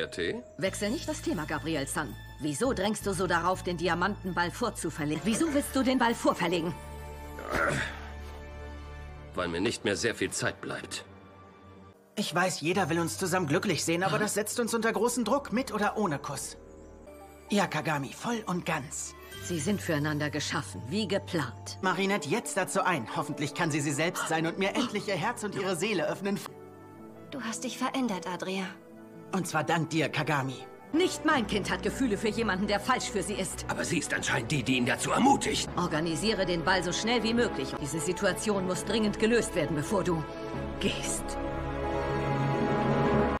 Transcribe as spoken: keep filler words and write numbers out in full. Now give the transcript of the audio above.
Mehr Tee? Wechsel nicht das Thema, Gabriel-san. Wieso drängst du so darauf, den Diamantenball vorzuverlegen? Wieso willst du den Ball vorverlegen? Weil mir nicht mehr sehr viel Zeit bleibt. Ich weiß, jeder will uns zusammen glücklich sehen, aber das setzt uns unter großen Druck, mit oder ohne Kuss. Ja, Kagami, voll und ganz. Sie sind füreinander geschaffen, wie geplant. Marinette jetzt dazu ein. Hoffentlich kann sie sie selbst sein und mir endlich ihr Herz und ihre Seele öffnen. Du hast dich verändert, Adria. Und zwar dank dir, Kagami. Nicht mein Kind hat Gefühle für jemanden, der falsch für sie ist. Aber sie ist anscheinend die, die ihn dazu ermutigt. Organisiere den Ball so schnell wie möglich. Diese Situation muss dringend gelöst werden, bevor du gehst.